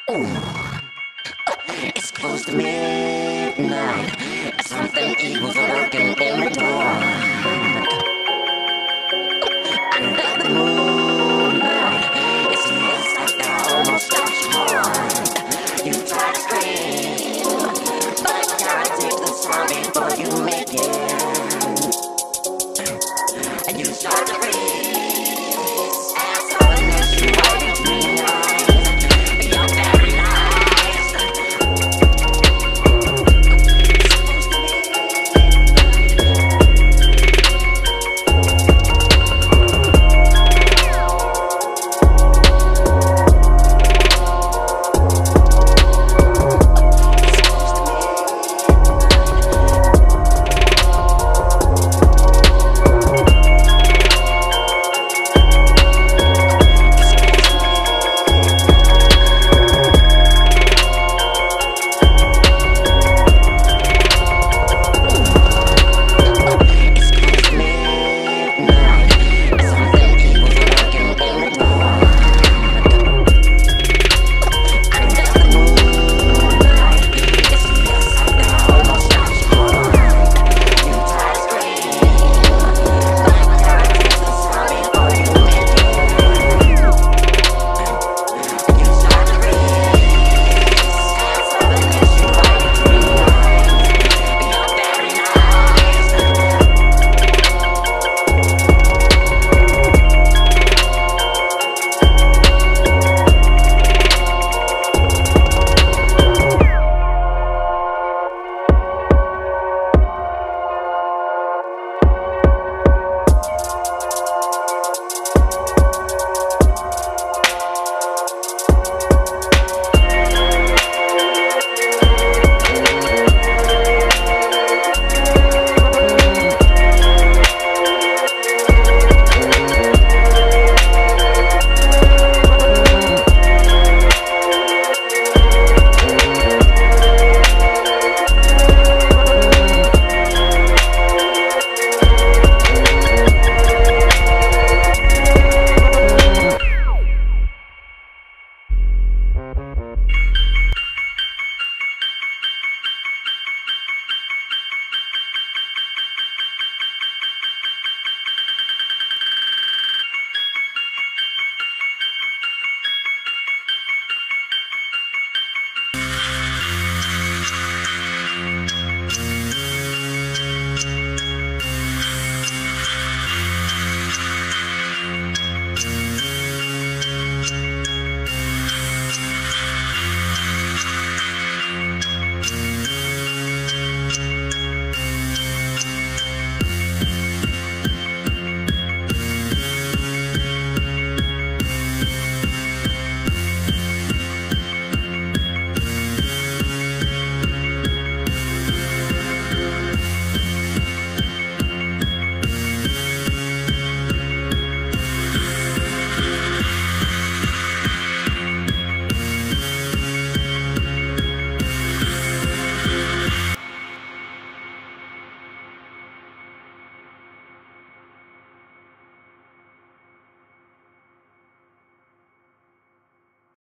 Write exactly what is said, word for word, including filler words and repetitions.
It's close to midnight. Something evil's lurking in the door. Under the moonlight, it feels like they're almost stops your heart. You try to scream, but you gotta take the sound before you make it. And you start to freeze as suddenly you are between your eyes. You're paralyzed.